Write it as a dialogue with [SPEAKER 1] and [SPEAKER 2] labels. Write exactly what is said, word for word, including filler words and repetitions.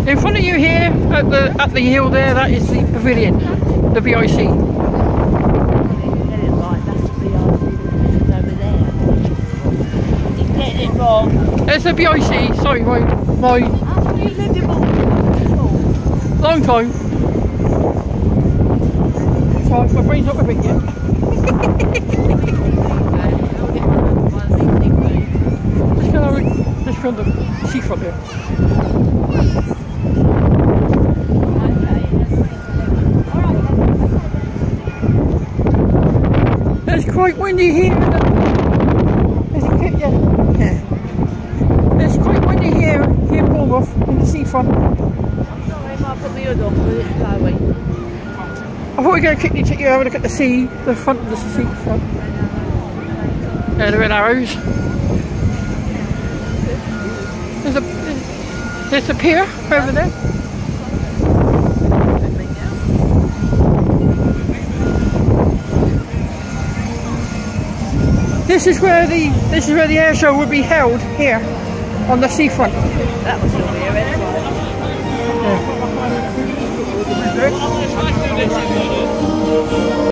[SPEAKER 1] In front of you here, at the at the hill there, that is the pavilion, the V I C. There's the V I C. Sorry, my my. Long time. Sorry, my brain's not with it yet. Just go just from the seafront here. It's quite windy here. Is it good? Yeah. Yeah. It's quite windy here, here in Bournemouth, in the seafront.
[SPEAKER 2] I'm sorry, I put my hood off, but it's blowing.
[SPEAKER 1] I thought we were going to quickly take you over a look at the sea, the front of the seafront. Yeah, the red arrows. There's a, there's a pier over there. This is where the this is where the air show would be held here on the seafront.
[SPEAKER 2] That was your ear anyway.